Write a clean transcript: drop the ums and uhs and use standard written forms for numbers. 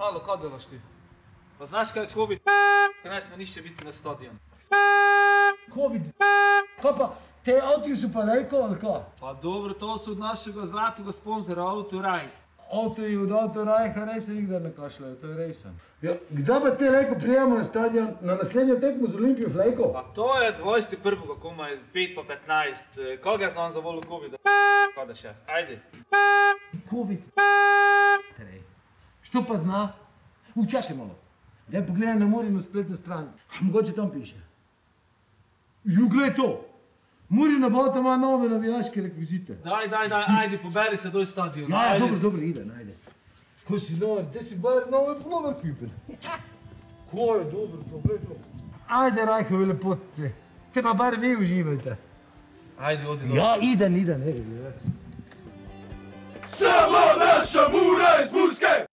malo, kaj delaš ti? Pa znaš kaj je COVID? Ne sme nišče biti na stadionu. COVID? Kaj pa, te avti so pa lejko ali kaj? Pa dobro, to so od našega zlatega sponzora Autoraj. Avtoji od Autorajha res se nikdar ne kašljajo, to je resen. Ja, kdaj pa te lejko prijemo na stadion, na naslednjo tekmo z Olimpijo v lejko? Pa to je 21. komaj, 5 pa 15. Koga znam za volu COVID-a? Kada še, ajde. COVID? Što pa zna? Čakaj malo. Daj pogledaj na Murino spletno stran. Mogoče tam piše. Ju, glej to! Murina Bota ima nove navijaške rekvizite. Daj, ajde, poberi se doj stadion. Ja, dobro, idem, ajde. Ko si nor, te si bar nove kupen. Ko je dobro, to, glej to. Ajde, Rajkovi lepotice. Te pa bar vi uživajte. Ajde, odi. Ja, idem, Samo naša Mura!